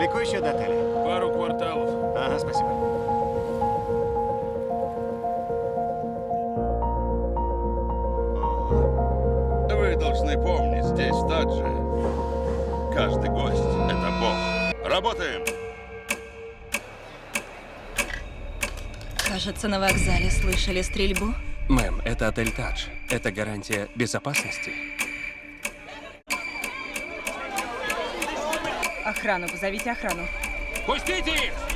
Далеко еще до отеля? Пару кварталов. Ага, спасибо. Вы должны помнить, здесь Таджи. Каждый гость — это бог. Работаем! Кажется, на вокзале слышали стрельбу. Мэм, это отель Тадж. Это гарантия безопасности. Охрану, позовите охрану. Пустите их!